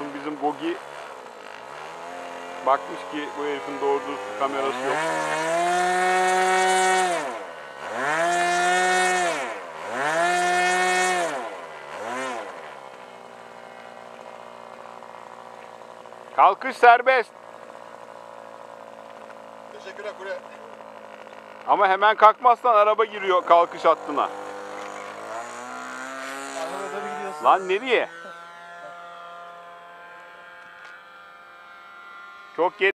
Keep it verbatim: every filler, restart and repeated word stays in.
olsun bizim Gogi bakmış ki bu herifin doğru dürüst kamerası yok. Kalkış serbest. Teşekkürler Kule. Ama hemen kalkmazsan araba giriyor kalkış hattına. Arabada mı gidiyorsun? Lan nereye? Çok geri